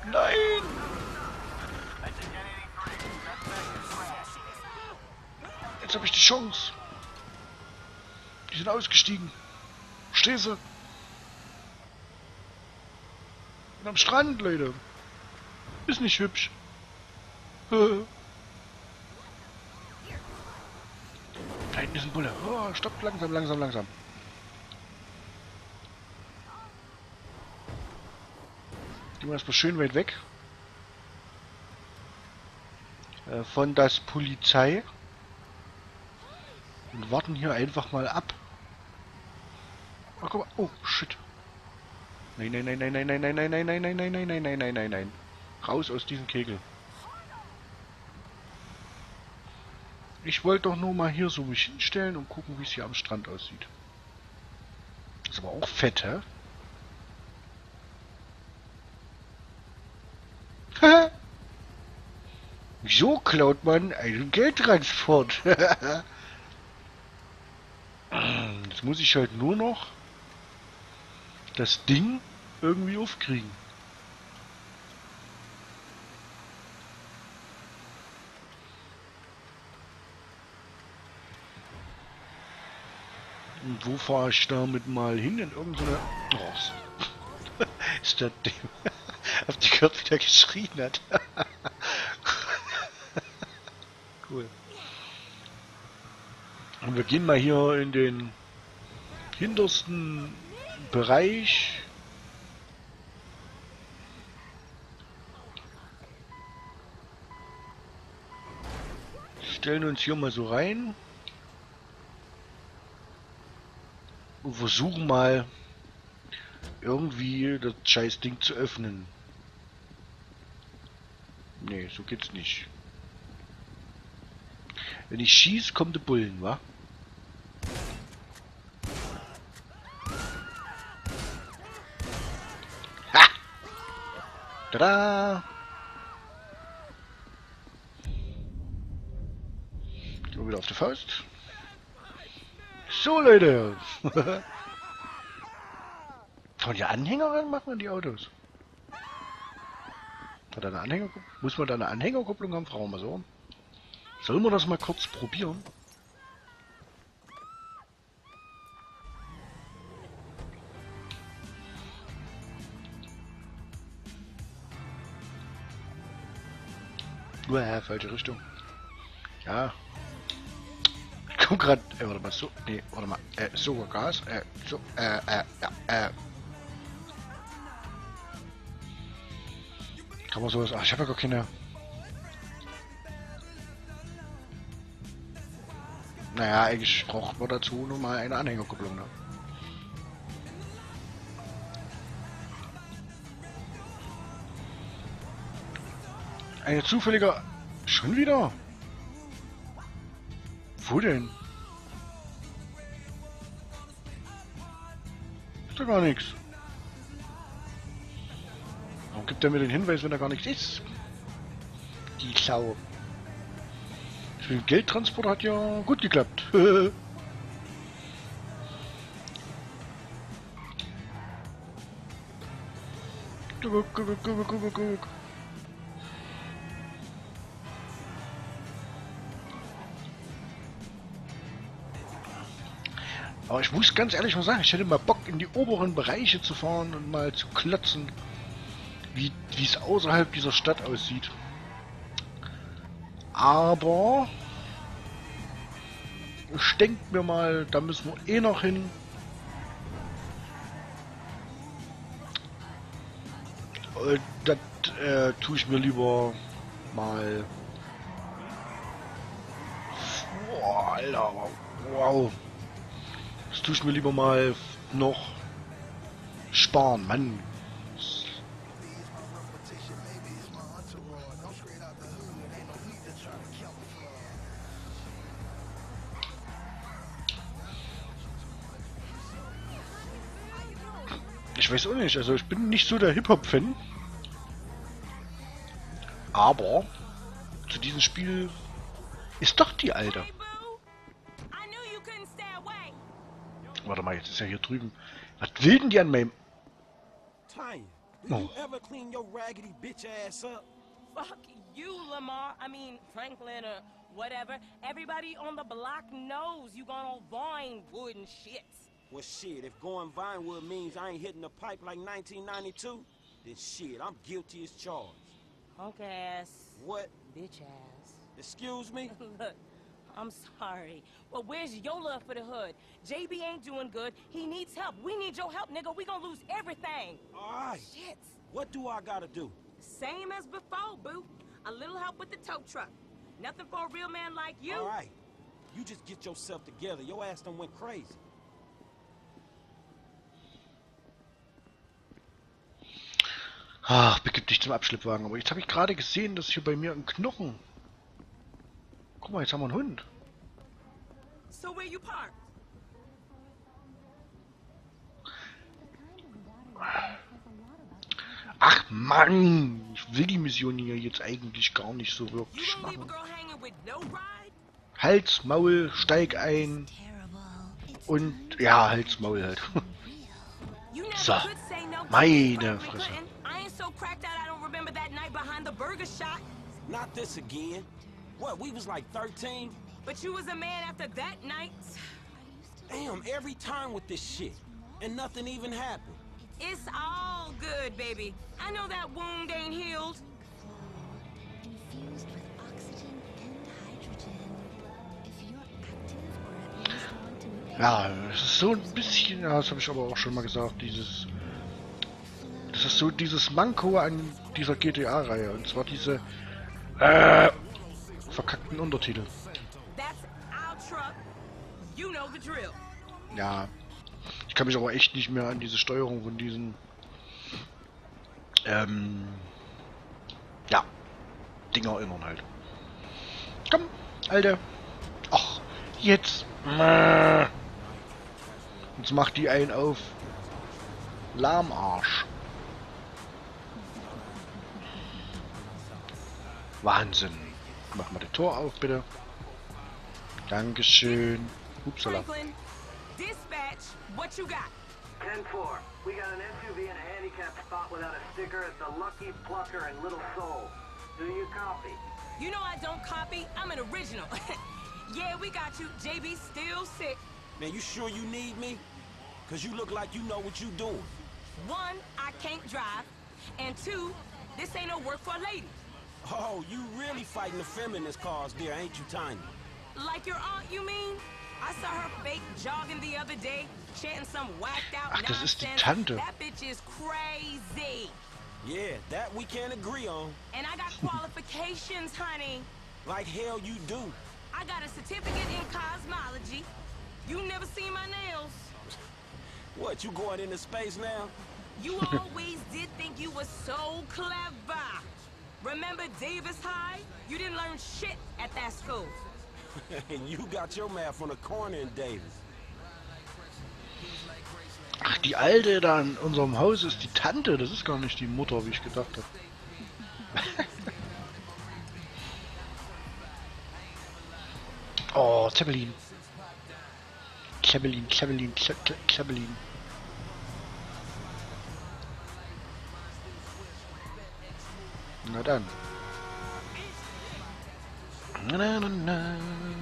Nein! Jetzt habe ich die Chance. Die sind ausgestiegen. Steh sie. Und am Strand, Leute. Ist nicht hübsch. Da hinten ist ein Bulle. Oh, stopp, langsam, langsam, langsam. Gehen wir erstmal schön weit weg. Von das Polizei. Und warten hier einfach mal ab. Oh, guck mal. Oh, shit. Nein, nein, nein, nein, nein, nein, nein, nein, nein, nein, nein, nein, nein, nein, nein, nein, nein, nein. Raus aus diesem Kegel. Ich wollte doch nur mal hier so mich hinstellen und gucken, wie es hier am Strand aussieht. Ist aber auch fett, hä? So klaut man einen Geldtransport. Jetzt muss ich halt nur noch das Ding irgendwie aufkriegen. Und wo fahre ich damit mal hin? In irgendeine... Oh, ist das dem... Habt ihr gehört, wie der geschrien hat? Cool. Und wir gehen mal hier in den hintersten Bereich. Stellen uns hier mal so rein. Und versuchen mal irgendwie das scheiß Ding zu öffnen. Nee, so geht's nicht. Wenn ich schieße, kommt der Bullen, wa? Ha! Tada! Gehen wir wieder auf die Faust. So, Leute! Von der Anhängerin machen wir die Autos. Hat er eine Anhängerkupplung? Muss man da eine Anhängerkupplung haben? Fragen wir so. Sollen wir das mal kurz probieren? Falsche Richtung. Ja. Ich komm grad. Warte mal, so. Nee, warte mal. So, Gas. So, Kann man sowas. Ach, ich habe ja gar keine. Naja, eigentlich braucht man dazu nur mal eine Anhängerkupplung, ne? Eine zufällige... Schon wieder? Wo denn? Ist da gar nichts. Warum gibt er mir den Hinweis, wenn da gar nichts ist? Die Sau. Das mit dem Geldtransport hat ja gut geklappt. Guck. Aber ich muss ganz ehrlich mal sagen, ich hätte mal Bock in die oberen Bereiche zu fahren und mal zu klotzen, wie es außerhalb dieser Stadt aussieht. Aber ich denke mir mal, da müssen wir eh noch hin. Und das tue ich mir lieber mal... Boah, Alter, wow. Das tue ich mir lieber mal noch sparen, Mann. Ich weiß auch nicht, also ich bin nicht so der Hip-Hop-Fan. Aber zu diesem Spiel ist doch die Alte. Warte mal, jetzt ist ja hier drüben. Was will denn die an meinem... Will you Oh. ever clean your raggedy bitch ass up? Fuck you, Lamar. I mean, Franklin or whatever. Everybody on the block knows you gone on Vinewood and shit. Well, shit, if going Vinewood means I ain't hitting the pipe like 1992, then shit, I'm guilty as charged. Punk ass. What? Bitch ass. Excuse me? Look, I'm sorry. But where's your love for the hood? JB ain't doing good. He needs help. We need your help, nigga. We gonna lose everything. All right. Shit. What do I gotta do? Same as before, boo. A little help with the tow truck. Nothing for a real man like you. All right. You just get yourself together. Your ass done went crazy. Ach, begib dich zum Abschleppwagen. Aber jetzt habe ich gerade gesehen, dass hier bei mir ein Knochen... Guck mal, jetzt haben wir einen Hund. So where you parked? Ach Mann, ich will die Mission hier jetzt eigentlich gar nicht so You wirklich gonna leave a machen. girl hanging with no ride? Hals, Maul, steig ein und ja, Hals, Maul halt. You never So, could say no to meine me, Franklin Fresse. Clinton. I ain't so cracked out I don't remember that night behind the burger shop. Not this again. What, we was like 13? But you was a man after that night. Damn, every time with this shit. And nothing even happened. It's all good, baby. I know that wound ain't healed. Infused with oxygen and hydrogen. If you're active or at least want to move Ja, es ist so ein bisschen, ja, das habe ich aber auch schon mal gesagt, dieses... Das ist so dieses Manko an dieser GTA-Reihe. Und zwar diese verkackten Untertitel. That's our truck. You know the drill. Ja, ich kann mich aber echt nicht mehr an diese Steuerung von diesen ja, Dinger erinnern halt. Komm, Alter. Ach, jetzt. Jetzt macht die einen auf Lahmarsch. Wahnsinn. Mach mal das Tor auf, bitte. Dankeschön. Upsala. Franklin, dispatch, what you got? 10-4. We got an SUV in a handicapped spot without a sticker at the Lucky Plucker in Little Seoul. Do you copy? You know I don't copy. I'm an original. Yeah, we got you. JB still sick. Man, you sure you need me? Cause you look like you know what you doing. One, I can't drive. And two, this ain't no work for a lady. Oh, you really fighting the feminist cause there, ain't you, Tiny? Like your aunt, you mean? I saw her fake jogging the other day, chanting some whacked out Ach, das ist die nonsense. Tante. That bitch is crazy. Yeah, that we can agree on. And I got qualifications, honey. Like hell you do. I got a certificate in cosmology. You never seen my nails. What, you going into space now? You always did think you were so clever. Remember Davis High? You didn't learn shit at that school. And you got your math on the corner in Davis. Ach, die Alte da in unserem Haus ist die Tante. Das ist gar nicht die Mutter, wie ich gedacht habe. Oh, Zeppelin. Zeppelin, Zeppelin, Zeppelin. Na dann. Na, na, na.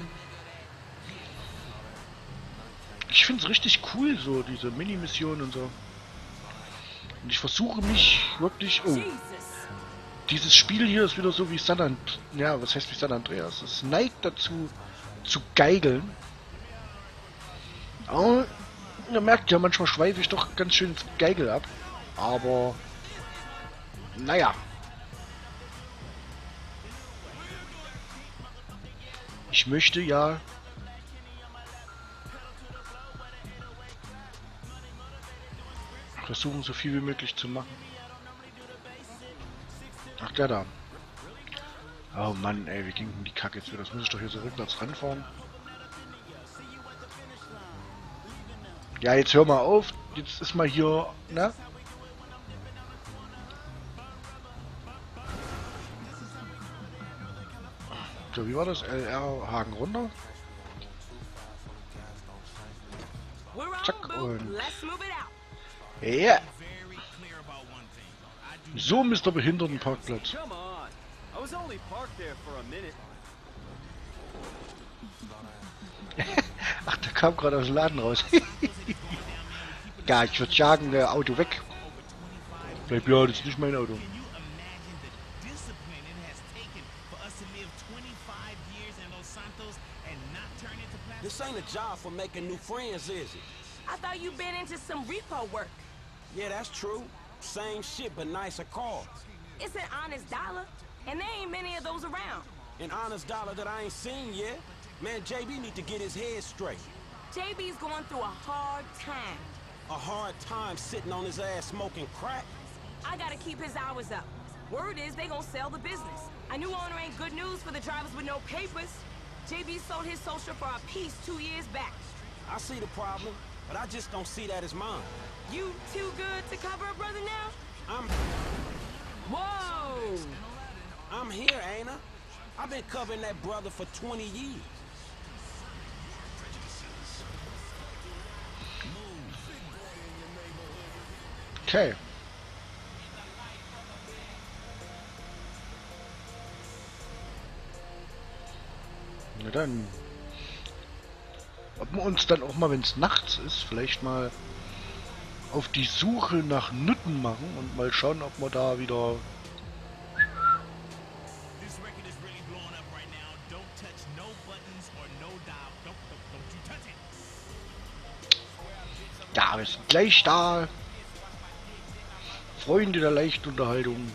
Ich finde es richtig cool, so diese Mini-Missionen und so. Und ich versuche mich wirklich... Oh, Jesus. dieses Spiel hier ist wieder so wie San Andreas. Ja, was heißt wie San Andreas? Es neigt dazu, zu geigeln. Aber ihr merkt ja, manchmal schweife ich doch ganz schön ins Geigel ab. Aber... Naja. Ich möchte ja... versuchen, so viel wie möglich zu machen. Ach, der da. Oh Mann, ey, wie ging denn die Kacke jetzt wieder? Das muss ich doch hier so rückwärts ranfahren. Ja, jetzt hör mal auf. Jetzt ist mal hier, ne? So, wie war das? LR Haken runter. We're on, Zack, boo. und... Let's move it out. Ja. So, Mr. Behindertenparkplatz. Come on. I was only parked there for a minute. Ach, der kam gerade aus dem Laden raus. Ja, ich würde sagen, Auto weg. Vielleicht, ja, das ist nicht mein Auto. This ain't a job for making new friends, is it? I thought you'd been into some repo work. Yeah, that's true. Same shit, but nicer cars. It's an honest dollar, and there ain't many of those around. An honest dollar that I ain't seen yet. Man, JB need to get his head straight. JB's going through a hard time. A hard time sitting on his ass smoking crack. I gotta keep his hours up. Word is they gonna sell the business. A new owner ain't good news for the drivers with no papers. JB sold his social for a piece 2 years back. I see the problem, but I just don't see that as mine. You too good to cover a brother now? Whoa! I'm here, ain't I? I've been covering that brother for 20 years. Okay. Na dann. Ob wir uns dann auch mal, wenn es nachts ist, vielleicht mal auf die Suche nach Nutten machen und mal schauen, ob wir da wieder... Ja, wir sind gleich da. Freunde der Leichtunterhaltung.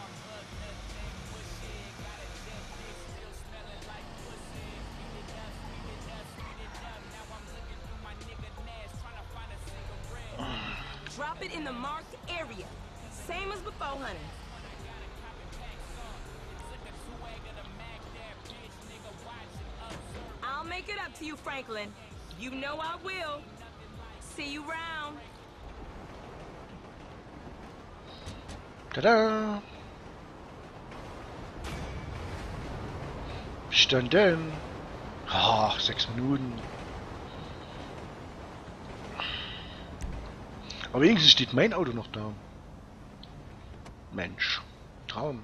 Drop it in the marked area. Same as before, honey. I'll make it up to you, Franklin. You know I will. See you round. Tada! Stand denn? Ach, 6 Minuten. Aber wenigstens steht mein Auto noch da. Mensch, Traum.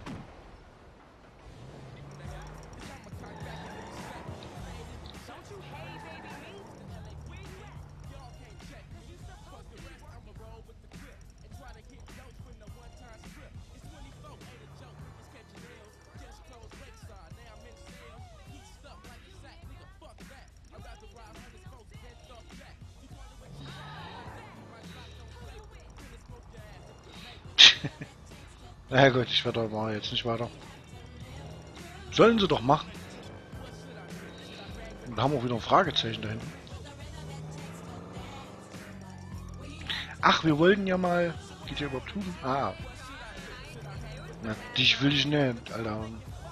Na gut, ich werde mal jetzt nicht weiter. Sollen sie doch machen. Und haben auch wieder ein Fragezeichen da hinten. Ach, wir wollten ja mal... Geht hier überhaupt tun? Ah. Na, dich will ich nicht, Alter.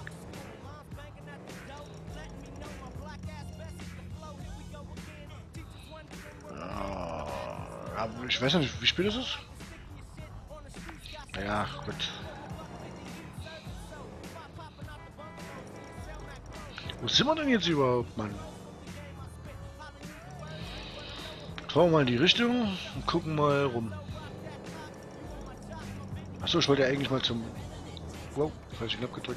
Ja, ich weiß nicht, wie spät ist es? Ja, gut. Wo sind wir denn jetzt überhaupt, Mann? Fahren wir mal in die Richtung und gucken mal rum. Achso, ich wollte ja eigentlich mal zum... Wow, falschen Knopf gedrückt.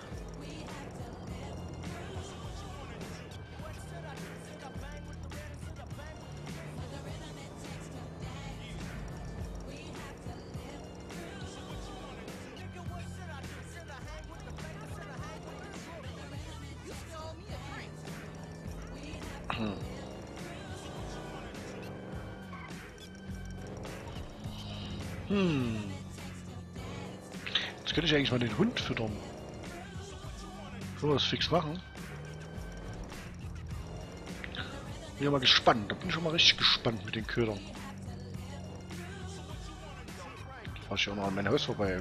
Jetzt könnte ich eigentlich mal den Hund füttern. So was fix machen. Bin ja mal gespannt. Da bin ich schon mal richtig gespannt mit den Ködern. Fahr ich auch noch an mein Haus vorbei.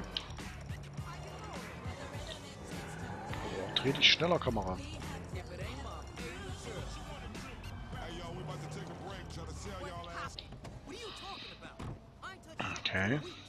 Aber dreh dich schneller, Kamera. Okay.